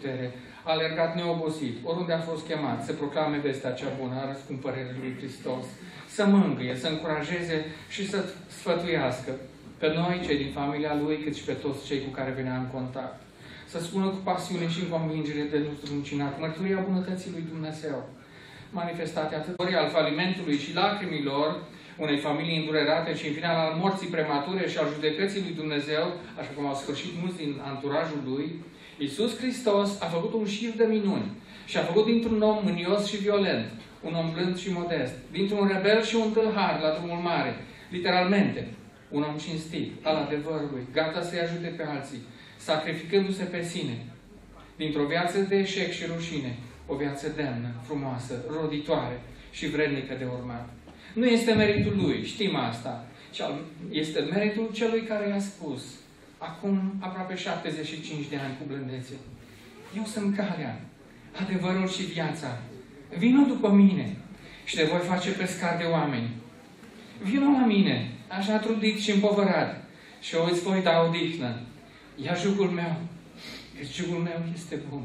putere, a alergat neobosit, oriunde a fost chemat, să proclame vestea cea bună a răscumpărării lui Hristos, să mângâie, să încurajeze și să sfătuiască pe noi, cei din familia lui, cât și pe toți cei cu care venea în contact. Să spună cu pasiune și în convingere de nestruncinat mărturia bunătății lui Dumnezeu, manifestate atât al falimentului și lacrimilor unei familii îndurerate și în final al morții premature și al judecății lui Dumnezeu, așa cum au sfârșit mulți din anturajul lui, Iisus Hristos a făcut un șir de minuni și a făcut dintr-un om mânios și violent, un om blând și modest, dintr-un rebel și un tâlhar la drumul mare, literalmente, un om cinstit, al adevărului, gata să-i ajute pe alții, sacrificându-se pe sine, dintr-o viață de eșec și rușine, o viață demnă, frumoasă, roditoare și vrednică de urmat. Nu este meritul lui, știm asta, ci este meritul celui care i-a spus, acum aproape 75 de ani cu blândețe: eu sunt calea, adevărul și viața. Vino după mine și te voi face pescar de oameni. Vino la mine, așa trudit și împovărat, și eu îți voi da odihnă. Ia jugul meu, că jugul meu este bun.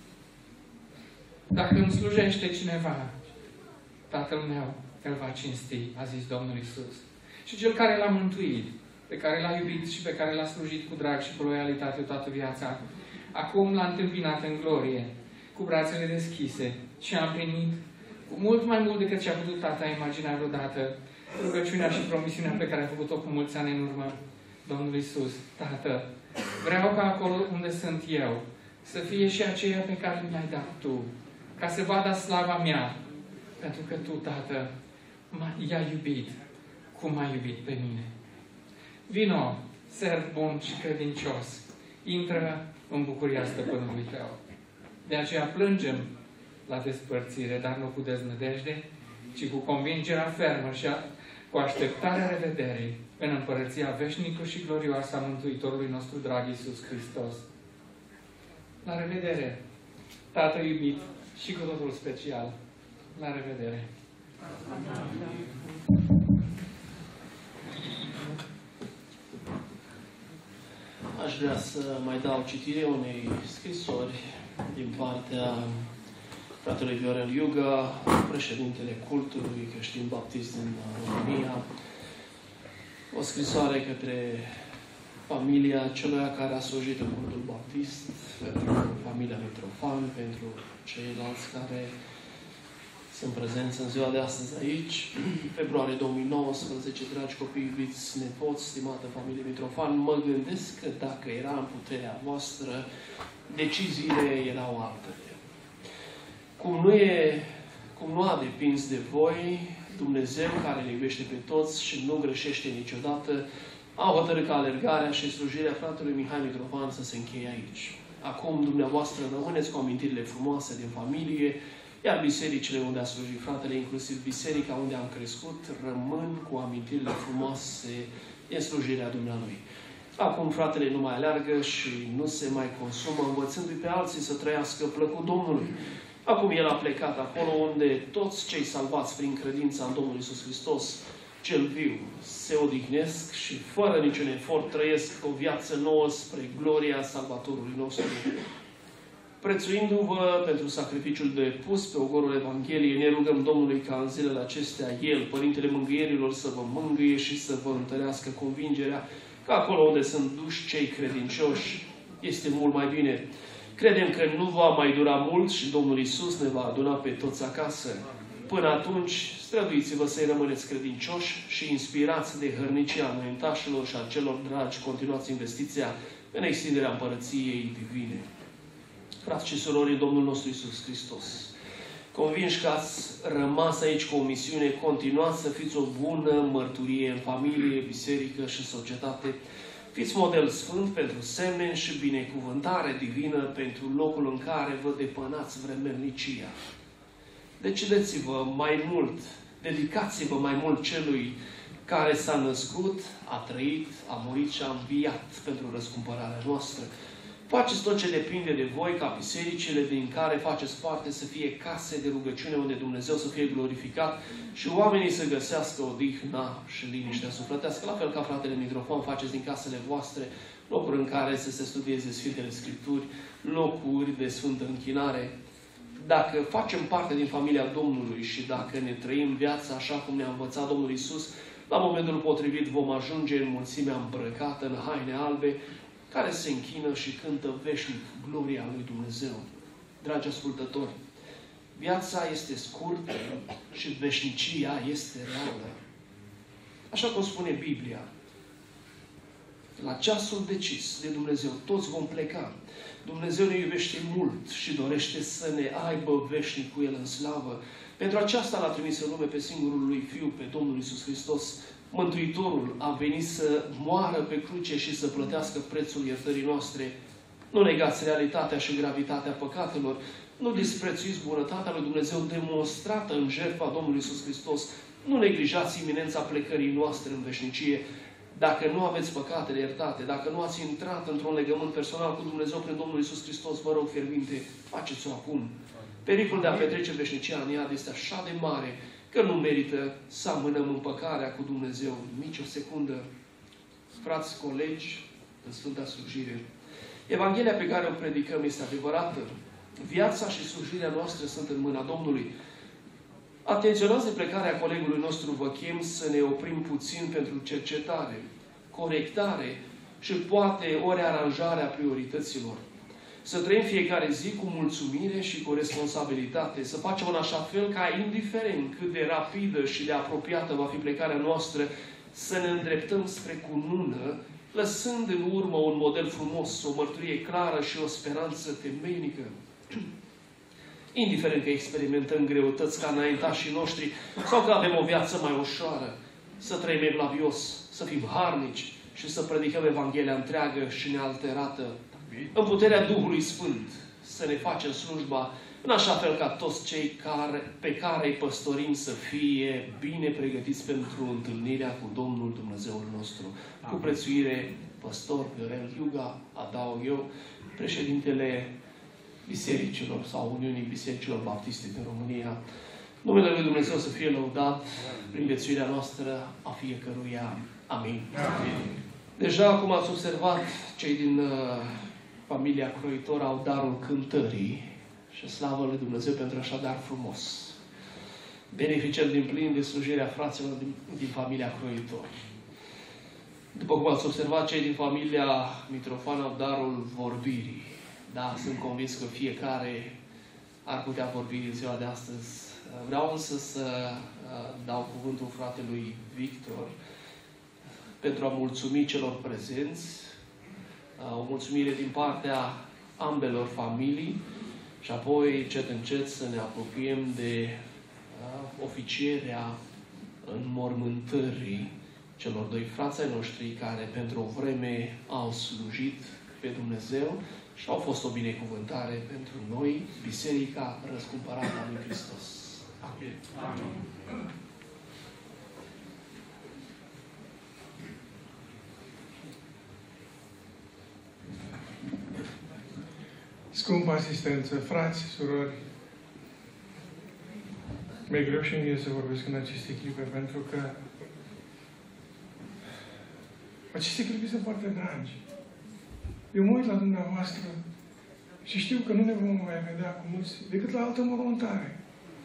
Dacă îmi slujește cineva, Tatăl meu îl va cinsti, a zis Domnul Iisus. Și cel care l-a mântuit, pe care l-a iubit și pe care l-a slujit cu drag și cu loialitate toată viața, acum l-a întâmpinat în glorie, cu brațele deschise, și a împlinit cu mult mai mult decât ce a putut Tata imagina vreodată rugăciunea și promisiunea pe care a făcut-o cu mulți ani în urmă. Domnul Iisus: Tată, vreau ca acolo unde sunt eu să fie și aceea pe care mi-ai dat Tu, ca să vadă slava mea, pentru că Tu, Tată, i-ai iubit cum ai iubit pe mine. Vino, serv bun și credincios, intră în bucuria stăpânului tău. De aceea plângem la despărțire, dar nu cu deznădejde, ci cu convingerea fermă și cu așteptarea revederii în împărăția veșnică și glorioasă a Mântuitorului nostru drag Iisus Hristos. La revedere, Tată iubit și cu totul special. La revedere! Aș vrea să mai dau citire unei scrisori din partea fratelui Viorel Iuga, președintele cultului creștin baptist din România. O scrisoare către familia celui care a slujit în cultul baptist, pentru familia Mitrofan, pentru ceilalți care sunt prezenți în ziua de astăzi aici. Februarie 2019, dragi copii, iubiți nepoți, stimată familie Mitrofan, mă gândesc că dacă era în puterea voastră, deciziile erau altele. Cum nu a depins de voi, Dumnezeu, care ne iubește pe toți și nu greșește niciodată, a hotărât ca alergarea și slujirea fratelui Mihai Mitrofan să se încheie aici. Acum, dumneavoastră, rămâneți cu amintirile frumoase din familie, iar bisericile unde a slujit fratele, inclusiv biserica unde am crescut, rămân cu amintirile frumoase din slujirea dumnealui. Acum fratele nu mai aleargă și nu se mai consumă, învățându-i pe alții să trăiască plăcut Domnului. Acum el a plecat acolo unde toți cei salvați prin credința în Domnul Iisus Hristos, cel viu, se odihnesc și fără niciun efort trăiesc o viață nouă spre gloria Salvatorului nostru. Prețuindu-vă pentru sacrificiul depus pe ogorul Evangheliei, ne rugăm Domnului ca în zilele acestea El, Părintele Mângâierilor, să vă mângâie și să vă întărească convingerea că acolo unde sunt duși cei credincioși este mult mai bine. Credem că nu va mai dura mult și Domnul Iisus ne va aduna pe toți acasă. Până atunci, străduiți-vă să-i rămâneți credincioși și inspirați de hărnicia înaintașilor și a celor dragi, continuați investiția în extinderea Împărăției Divine. Frați și surori, Domnul nostru Iisus Hristos, convinși că ați rămas aici cu o misiune, continuați să fiți o bună mărturie în familie, biserică și societate. Fiți model sfânt pentru semne și binecuvântare divină pentru locul în care vă depănați vremelnicia. Decideți-vă mai mult, dedicați-vă mai mult celui care s-a născut, a trăit, a murit și a înviat pentru răscumpărarea noastră. Faceți tot ce depinde de voi ca bisericile din care faceți parte să fie case de rugăciune unde Dumnezeu să fie glorificat și oamenii să găsească odihna și liniștea sufletească. La fel ca fratele Mitrofan, faceți din casele voastre locuri în care să se studieze Sfintele Scripturi, locuri de sfântă închinare. Dacă facem parte din familia Domnului și dacă ne trăim viața așa cum ne-a învățat Domnul Iisus, la momentul potrivit vom ajunge în mulțimea îmbrăcată în haine albe, care se închină și cântă veșnic gloria lui Dumnezeu. Dragi ascultători, viața este scurtă și veșnicia este reală. Așa cum spune Biblia, la ceasul decis de Dumnezeu, toți vom pleca. Dumnezeu ne iubește mult și dorește să ne aibă veșnic cu El în slavă. Pentru aceasta l-a trimis în lume pe singurul Lui Fiu, pe Domnul Iisus Hristos. Mântuitorul a venit să moară pe cruce și să plătească prețul iertării noastre. Nu negați realitatea și gravitatea păcatelor. Nu disprețuiți bunătatea lui Dumnezeu demonstrată în jertfa Domnului Iisus Hristos. Nu neglijați iminența plecării noastre în veșnicie. Dacă nu aveți păcatele iertate, dacă nu ați intrat într-un legământ personal cu Dumnezeu prin Domnul Iisus Hristos, vă rog fierbinte, faceți-o acum. Pericolul de a petrece veșnicia în iad este așa de mare că nu merită să amânăm împăcarea cu Dumnezeu nici o secundă. Frați, colegi, în Sfânta Slujire, Evanghelia pe care o predicăm este adevărată. Viața și slujirea noastră sunt în mâna Domnului. Atenționați de plecarea colegului nostru, vă chem să ne oprim puțin pentru cercetare, corectare și poate o rearanjare a priorităților. Să trăim fiecare zi cu mulțumire și cu responsabilitate, să facem în așa fel ca, indiferent cât de rapidă și de apropiată va fi plecarea noastră, să ne îndreptăm spre cunună, lăsând în urmă un model frumos, o mărturie clară și o speranță temeinică. Indiferent că experimentăm greutăți ca înaintașii noștri sau că avem o viață mai ușoară, să trăim evlavios, să fim harnici și să predicăm Evanghelia întreagă și nealterată, în puterea Duhului Sfânt, să ne facem slujba în așa fel ca toți cei pe care îi păstorim să fie bine pregătiți pentru întâlnirea cu Domnul Dumnezeul nostru. Cu prețuire, Păstor Viorel Iuga, adaug eu, președintele bisericilor sau Uniunii Bisericilor Baptiste din România. Numele Lui Dumnezeu să fie lăudat prin viețuirea noastră a fiecăruia. Amin. Amin. Deja, cum ați observat, cei din familia Croitor au darul cântării și slavă Lui Dumnezeu pentru așa dar frumos. Beneficiem din plin de slujirea fraților din familia Croitor. După cum ați observat, cei din familia Mitrofan au darul vorbirii. Da, sunt convins că fiecare ar putea vorbi în ziua de astăzi. Vreau însă să dau cuvântul fratelui Victor pentru a mulțumi celor prezenți, o mulțumire din partea ambelor familii și apoi, încet, încet, să ne apropiem de oficierea înmormântării celor doi frați ai noștri care pentru o vreme au slujit pe Dumnezeu și au fost o binecuvântare pentru noi, Biserica Răscumpărată a lui Hristos. Amin. Amin. Scumpă asistență, frați, surori, mi-e greu și mie să vorbesc în aceste clipe, pentru că aceste clipe sunt foarte dragi. Eu mă uit la dumneavoastră și știu că nu ne vom mai vedea cu mulți decât la altă mormântare.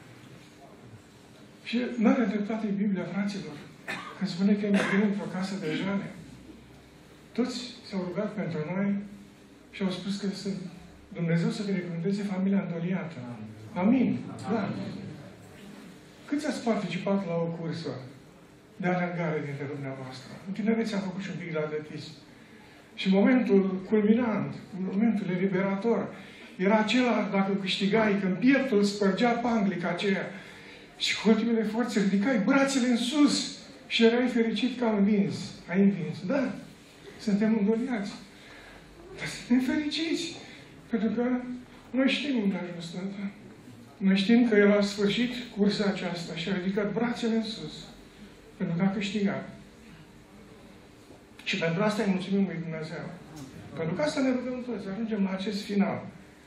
Și n-are dreptate Biblia, fraților, când spune că ne într-o casă de jale. Toți s-au rugat pentru noi și au spus că Dumnezeu să binecuvânteze familia îndoliată. Amin. Da. Câți ați participat la o cursă de alergare dintre dumneavoastră? În tinerețe am făcut și un pic de atletism. Și momentul culminant, momentul eliberator, era acela, dacă câștigai, când pieptul spărgea panglica aceea și cu ultimele forțe ridicai brațele în sus și erai fericit că am învins. Ai învins. Da. Suntem îndoliați. Dar suntem fericiți. Pentru că noi știm unde a ajuns Sfânta. Noi știm că El a sfârșit cursa aceasta și a ridicat brațele în sus. Pentru că a câștigat. Și pentru asta îi mulțumim lui Dumnezeu. Pentru că asta ne rugăm toți, ajungem la acest final.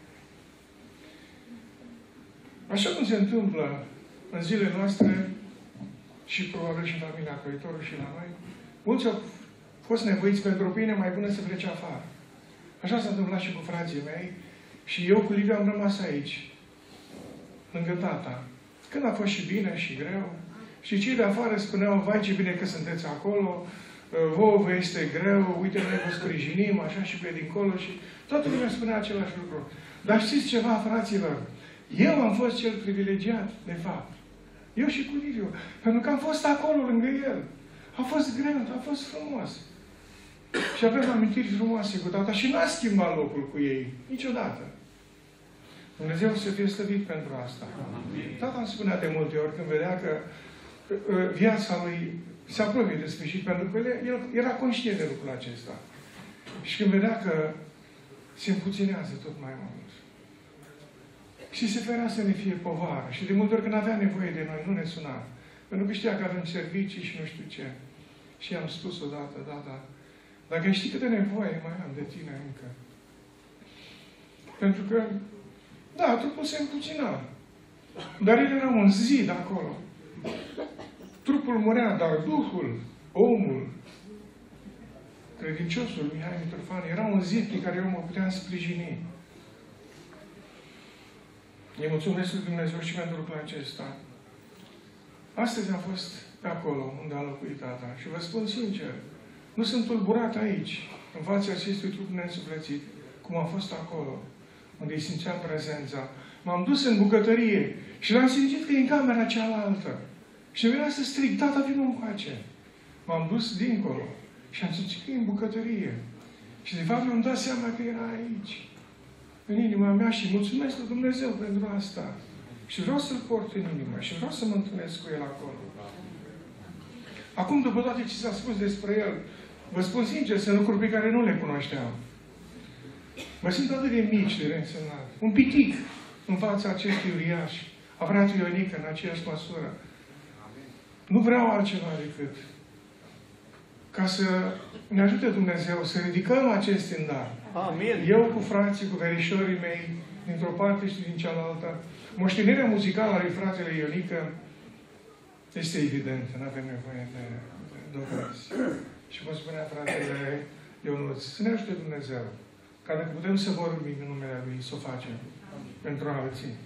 Așa cum se întâmplă în zilele noastre și probabil și în familia Croitorului și la noi, mulți au fost nevoiți pentru o pâine mai bună să plece afară. Așa s-a întâmplat și cu frații mei. Și eu cu Liviu am rămas aici, lângă tata. Când a fost și bine și greu. Și cei de afară spuneau, vai ce bine că sunteți acolo, vouă vă este greu, uite, noi vă sprijinim, așa și pe dincolo. Și toată lumea spunea același lucru. Dar știți ceva, fraților? Eu am fost cel privilegiat, de fapt. Eu și cu Liviu. Pentru că am fost acolo, lângă el. A fost greu, a fost frumos. Și avem amintiri frumoase cu tata și n-a schimbat locul cu ei. Niciodată. Dumnezeu să fie slăvit pentru asta. Tata îmi spunea de multe ori când vedea că viața lui se apropie de sfârșit, pentru că el era conștient de lucrul acesta. Și când vedea că se împuținează tot mai mult. Și se ferea să ne fie povară. Și de multe ori când avea nevoie de noi, nu ne suna. Pentru că știa că avem servicii și nu știu ce. Și i-am spus odată, dacă știi câte nevoie mai am de tine încă. Pentru că, da, trupul se împuțina. Dar el era un zid acolo. Trupul murea, dar Duhul, omul, credinciosul Mihai Mitrofan, era un zid pe care eu mă puteam sprijini. Îi mulțumesc lui Dumnezeu și pentru lucrul acesta. Astăzi am fost pe acolo unde a locuit tata și vă spun sincer, nu sunt tulburat aici, în fața acestui trup neînsuflețit, cum am fost acolo, unde îi simțeam prezența. M-am dus în bucătărie și l-am simțit că e în camera cealaltă. Și venea să strig, tata, vină încoace. M-am dus dincolo și am simțit că e în bucătărie. Și de fapt mi-am dat seama că era aici, în inima mea, și mulțumesc lui Dumnezeu pentru asta. Și vreau să-L port în inimă și vreau să mă întâlnesc cu El acolo. Acum, după toate ce s-a spus despre El, vă spun sincer, sunt lucruri pe care nu le cunoșteam. Mă simt atât de mici, de reînsemnat. Un pitic în fața acestui uriaș. A fratul Ionică, în aceeași măsură. Nu vreau altceva decât ca să ne ajute Dumnezeu să ridicăm acest îndar. Amin. Eu cu frații, cu verișorii mei, dintr-o parte și din cealaltă. Moștenirea muzicală a lui fratele Ionică este evidentă, nu avem nevoie de dovezi. Și cum spunea fratele Ionuț, să ne ajute Dumnezeu, ca dacă putem să vorbim în numele Lui, să o facem pentru alții.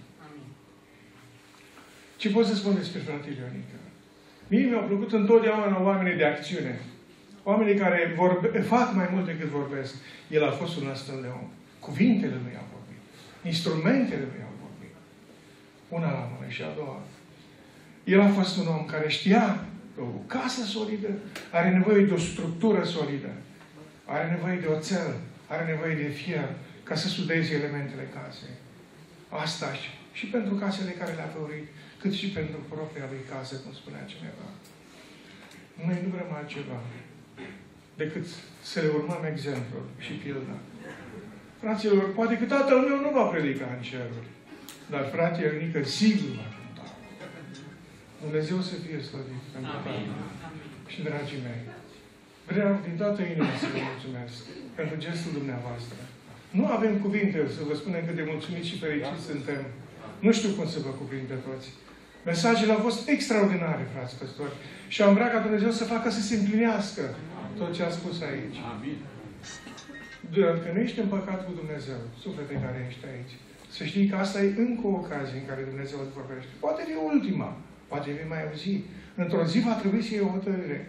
Ce pot să spun despre fratele Ionică? Mie mi-au plăcut întotdeauna oamenii de acțiune. Oamenii care fac mai mult decât vorbesc. El a fost un astfel de om. Cuvintele lui au vorbit. Instrumentele lui au vorbit. Una la mână și a doua. El a fost un om care știa că o casă solidă are nevoie de o structură solidă. Are nevoie de oțel. Are nevoie de fier ca să sudeze elementele casei. Asta și pentru casele care le-a făurit, cât și pentru propria lui casă, cum spunea cineva. Noi nu vrem altceva decât să le urmăm exemplul și pilda. Fraților, poate că tatăl meu nu va predica în ceruri, dar fratele Ionică sigur va cânta. Dumnezeu să fie slăvit pentru tata. Și, dragii mei, vreau din toată inima să vă mulțumesc pentru gestul dumneavoastră. Nu avem cuvinte să vă spunem cât de mulțumiți și fericiți suntem. Nu știu cum să vă cuprind pe toți. Mesajele au fost extraordinare, frați păstori. Și am vrea ca Dumnezeu să facă să se împlinească tot ce a spus aici. Amin. Dacă nu ești împăcat cu Dumnezeu, suflete care ești aici, să știi că asta e încă o ocazie în care Dumnezeu îți vorbește. Poate fi ultima, poate fi mai o zi. Într-o zi va trebui să iei o hotărâre.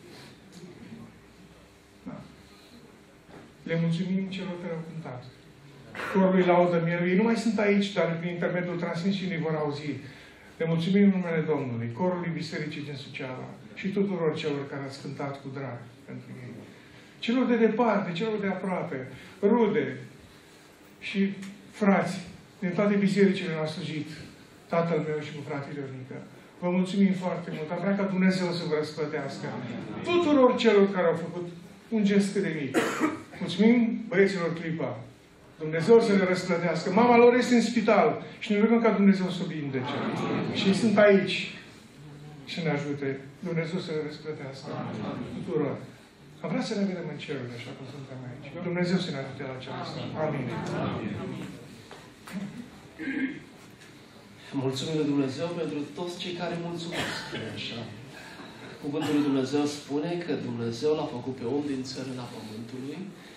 Da. Le mulțumim celor care au cântat. Corului laudă mielul. Ei nu mai sunt aici, dar prin intermediul transmisiunii vor auzi. Le mulțumim în numele Domnului, corului Bisericii din Suceava și tuturor celor care ați cântat cu drag pentru ei. Celor de departe, celor de aproape, rude și frați din toate bisericile la slujit, tatăl meu și cu fratele Ionică. Vă mulțumim foarte mult. Am vrea ca Dumnezeu să vă răsplătească. Tuturor celor care au făcut un gest cât de mic. Mulțumim băieților Clipa. Dumnezeu să le răsplătească. Mama lor este în spital și ne rugăm ca Dumnezeu să o vindece. Și sunt aici și ne ajute. Dumnezeu să le răsplătească tuturor. Am vrea să ne vedem în cerul așa cum suntem aici. Dumnezeu să ne ajute la aceasta. Amin. Mulțumim lui Dumnezeu pentru toți cei care mulțumesc. Așa. Cuvântul lui Dumnezeu spune că Dumnezeu l-a făcut pe om din țărâna pământului,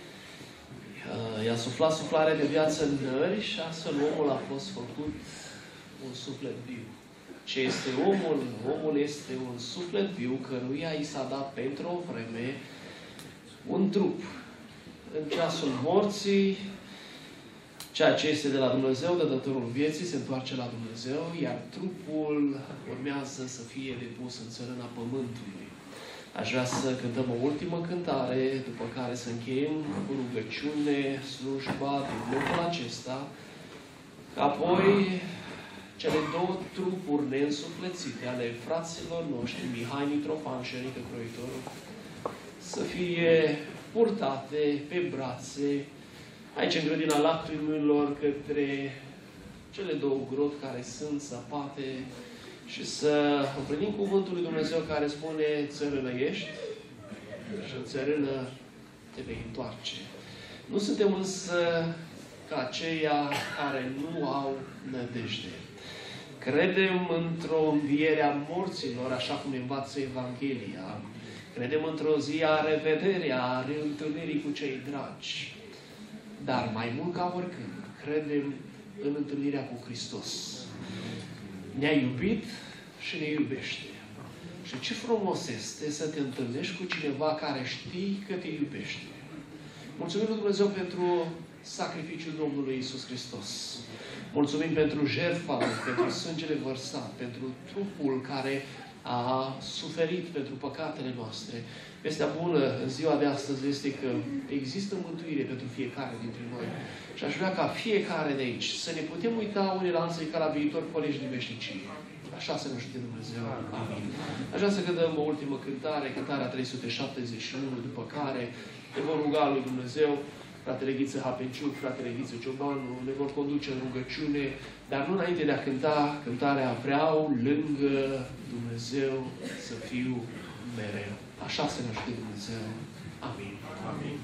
i-a suflat suflarea de viață în nări și astfel omul a fost făcut un suflet viu. Ce este omul? Omul este un suflet viu căruia i s-a dat pentru o vreme un trup. În ceasul morții, ceea ce este de la Dumnezeu, dătătorul vieții, se întoarce la Dumnezeu, iar trupul urmează să fie depus în țărâna pământului. Aș vrea să cântăm o ultimă cântare, după care să încheiem cu rugăciune slujba din locul acesta, apoi cele două trupuri neînsuflețite ale fraților noștri, Mihai Mitrofan și Erică Croitorul, să fie purtate pe brațe aici în grădina lacrimilor către cele două gropi care sunt săpate și să împlinim cuvântul lui Dumnezeu care spune: țărână ești și în țărână te vei întoarce. Nu suntem însă ca aceia care nu au nădejde. Credem într-o înviere a morților, așa cum ne învață Evanghelia. Credem într-o zi a revederea, a reîntâlnirii cu cei dragi. Dar mai mult ca oricând, credem în întâlnirea cu Hristos. Ne-a iubit și ne iubește. Și ce frumos este să te întâlnești cu cineva care știi că te iubește. Mulțumim lui Dumnezeu pentru sacrificiul Domnului Iisus Hristos. Mulțumim pentru jertfa, pentru sângele vărsat, pentru trupul care a suferit pentru păcatele noastre. Vestea bună în ziua de astăzi este că există mântuire pentru fiecare dintre noi. Și aș vrea ca fiecare de aici să ne putem uita unii la alții ca la viitor colegi de veșnicie. Așa să ne ajute Dumnezeu. Amin. Aș vrea să cântăm o ultimă cântare, cântarea 371, după care ne vom ruga lui Dumnezeu. Fratele Ghiță Hapenciuc, fratele Ghiță Ciobanu ne vor conduce în rugăciune, dar nu înainte de a cânta cântarea Vreau lângă Dumnezeu să fiu mereu. Așa să ne ajute Dumnezeu. Amin. Amin.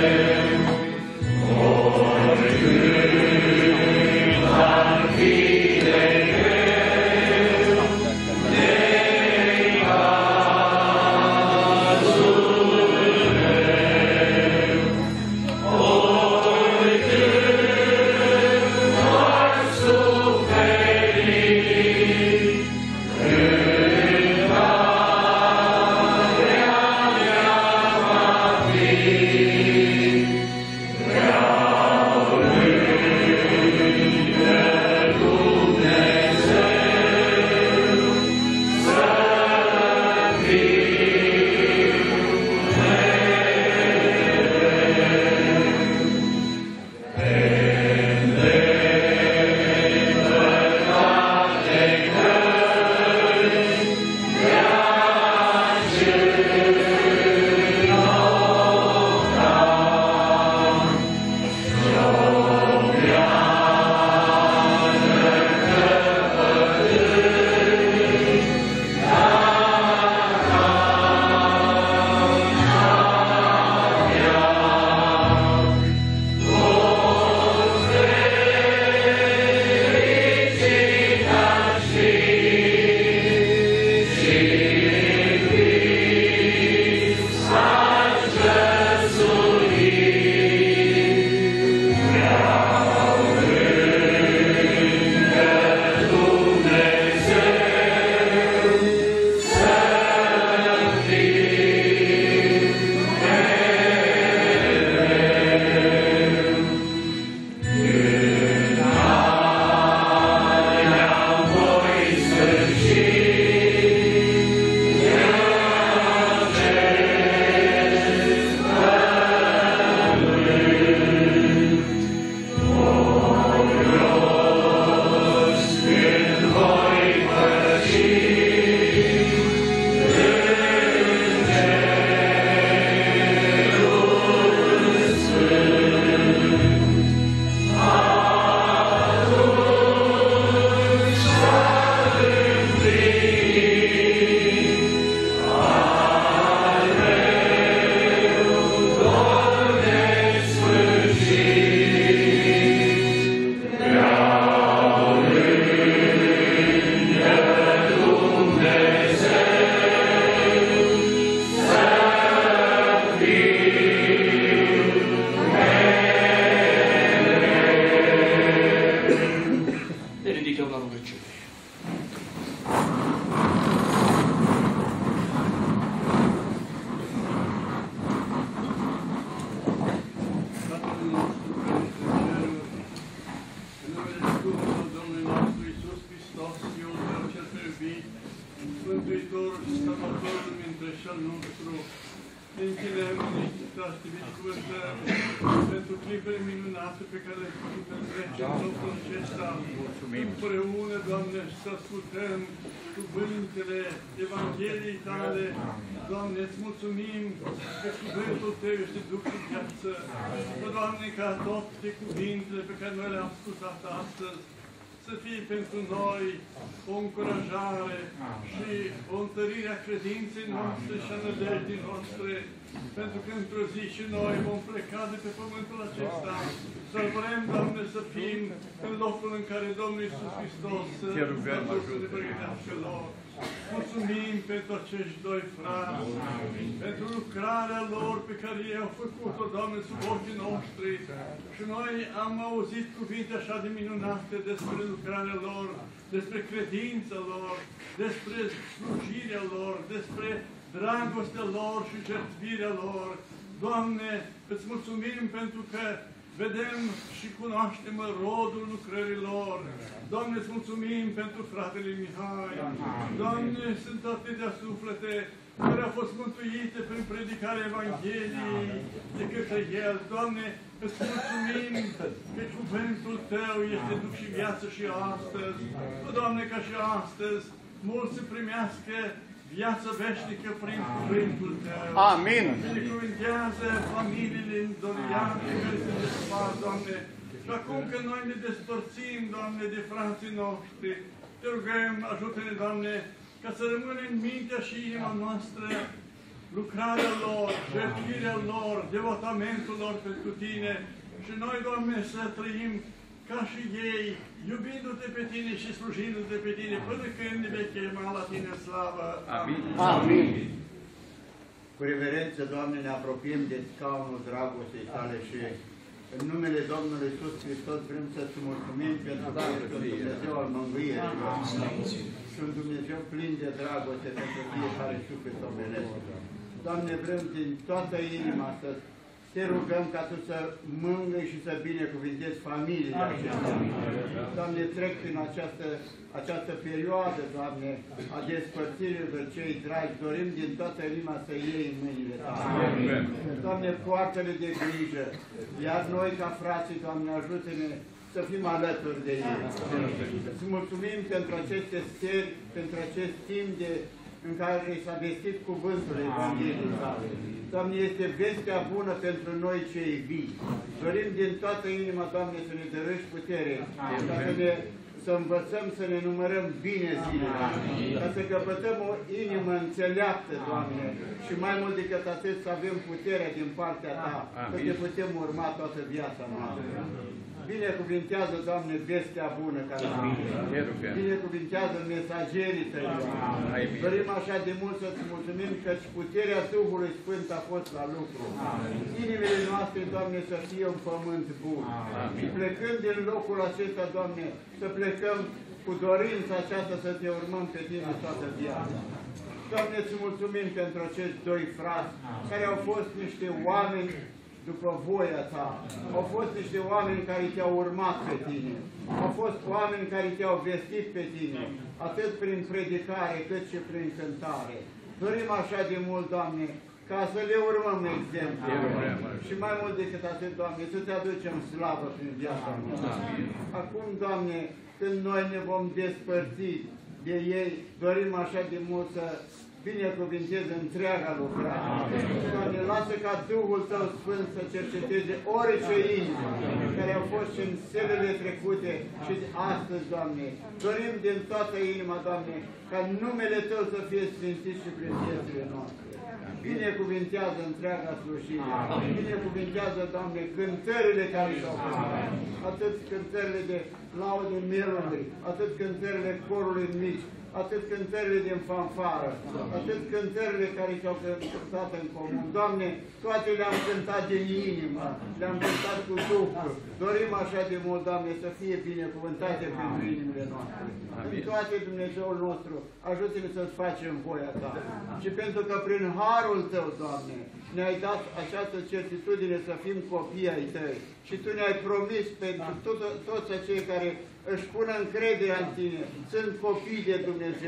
Be și al nostru. Ne închinăm niște toate binecuvântări pentru clipele minunate pe care le petrecem în locul acesta. Împreună, Doamne, să ascultăm cuvântele Evangheliei Tale. Doamne, îți mulțumim că cuvântul Tău este Duh și viață. Doamne, ca toate cuvintele pe care noi le-am ascultat astăzi să fie pentru noi o încurajare și o întărire a credinței noastre și a nădejdii noastre, pentru că într-o zi și noi vom pleca de pe pământul acesta. Să vrem, Doamne, să fim în locul în care Domnul Iisus Hristos să ne pregătească lor. Mulțumim pentru acești doi frați, pentru lucrarea lor pe care ei au făcut-o, Doamne, sub ochii noștri. Și noi am auzit cuvinte așa de minunate despre lucrarea lor, despre credința lor, despre slujirea lor, despre dragostea lor și jertfirea lor. Doamne, îți mulțumim pentru că vedem și cunoaștem rodul lucrărilor. Doamne, îți mulțumim pentru fratele Mihai. Doamne, sunt atâtea suflete care au fost mântuite prin predicarea Evangheliei de către el. Doamne, îți mulțumim că cuvântul Tău este Duh și viață și astăzi. Doamne, ca și astăzi, mulți să primească viață veșnică prin cuvântul Tău. Amin. Binecuvintează familiile îndoliate care se despart, Doamne. Și acum că noi ne despărțim, Doamne, de frații noștri, Te rugăm, ajută-ne, Doamne, ca să rămână în mintea și inima noastră lucrarea lor, jertfirea lor, devotamentul lor pentru Tine. Și noi, Doamne, să trăim ca și ei, iubindu-Te pe Tine și slujindu-Te pe Tine, până când ne vei chema la Tine slavă. Amin. Amin. Cu reverență, Doamne, ne apropiem de scaunul dragostei Tale și în numele Domnului Iisus Hristos vrem să-Ți mulțumim pentru că ești un Dumnezeu al mângâierii și un Dumnezeu plin de dragoste pentru fiecare suflet omenesc. Doamne, vrem din toată inima să Te rugăm ca Tu să mângâi și să binecuvintezi familiile acestea. Doamne, trec prin această perioadă, Doamne, a despărțirilor cei dragi. Dorim din toată inima să iei în mâinile Tale. Doamne, poartă-le de grijă. Iar noi, ca frații, Doamne, ajută-ne să fim alături de ei. Îți mulțumim pentru aceste stări, pentru acest timp în care s-a vestit cuvântul Evangheliei Tale. Doamne, este vestea bună pentru noi cei vii. Dorim din toată inima, Doamne, să ne dăruiești putere, să învățăm să ne numărăm bine zilele, ca să căpătăm o inimă înțeleaptă, Doamne, și mai mult decât atât să avem puterea din partea Ta, să Te putem urma toată viața noastră. Binecuvintează, Doamne, vestea bună care binecuvintează mesagerii Tăi, Doamne. Dorim așa de mult să-Ți mulțumim căci puterea Duhului Sfânt a fost la lucru. Inimile noastre, Doamne, să fie un pământ bun. Și plecând din locul acesta, Doamne, să plecăm cu dorința aceasta să Te urmăm pe Tine toată viața. Doamne, îți mulțumim pentru acești doi frați care au fost niște oameni după voia Ta. Au fost niște oameni care Te-au urmat pe Tine. Au fost oameni care Te-au vestit pe Tine, atât prin predicare cât și prin cântare. Dorim așa de mult, Doamne, ca să le urmăm exemplu. Și mai mult decât atât, Doamne, să Te aducem slavă prin viața noastră. Acum, Doamne, când noi ne vom despărți de ei, dorim așa de mult să binecuvinteze întreaga lucrare. Doamne, lasă ca Duhul Tău Sfânt să cerceteze orice inimă care au fost și în selele trecute și astăzi, Doamne. Dorim din toată inima, Doamne, ca numele Tău să fie sfințit și prin viețile noastre. Binecuvintează întreaga slujire. Binecuvintează, Doamne, cântările care s-au făcut. Atât cântările de laude mielului, atât cântările corului mici, atât cântările din fanfară, atât cântările care și-au cântat în comun. Doamne, toate le-am cântat din inimă, le-am cântat cu Duhul. Dorim așa de mult, Doamne, să fie binecuvântate pentru inimile noastre. În toate, Dumnezeul nostru, ajută-ne să-ți facem voia Ta. Și pentru că prin harul Tău, Doamne, ne-ai dat această certitudine să fim copii ai Tăi. Și Tu ne-ai promis pentru toți acei care își pun încrederea în Tine, sunt copii de Dumnezeu.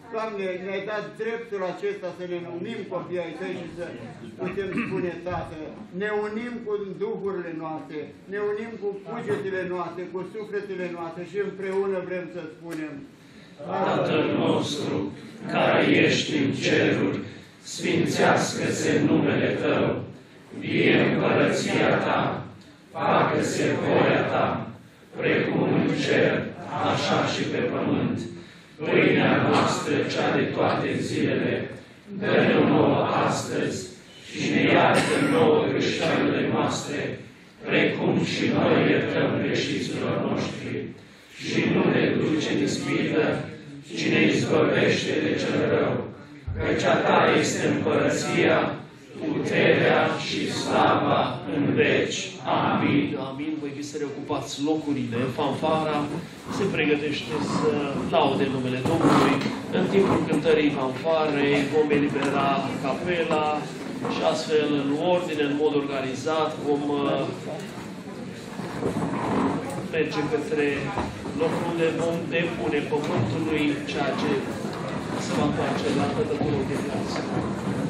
Doamne, ne-ai dat dreptul acesta să ne numim copii ai Tăi și să putem spune, Tată, ne unim cu duhurile noastre, ne unim cu cugetele noastre, cu sufletele noastre și împreună vrem să spunem: Tatăl nostru, care ești în ceruri, sfințească-se numele Tău, vie împărăția Ta, facă-se voia Ta, precum în cer, așa și pe pământ. Pâinea noastră, cea de toate zilele, dă-ne nouă astăzi și ne iartă nouă greșelile noastre, precum și noi iertăm greșiților noștri. Și nu ne duce în ispită, ci ne izbăvește de cel rău, căci a Ta este împărăția, puterea și slava în veci. Amin. Amin. Voi fi să reocupați locurile. Fanfara se pregătește să laude numele Domnului. În timpul cântării fanfarei vom elibera capela și astfel, în ordine, în mod organizat, vom merge către locul unde vom depune pământului ceea ce se va face la cătătorul de viață.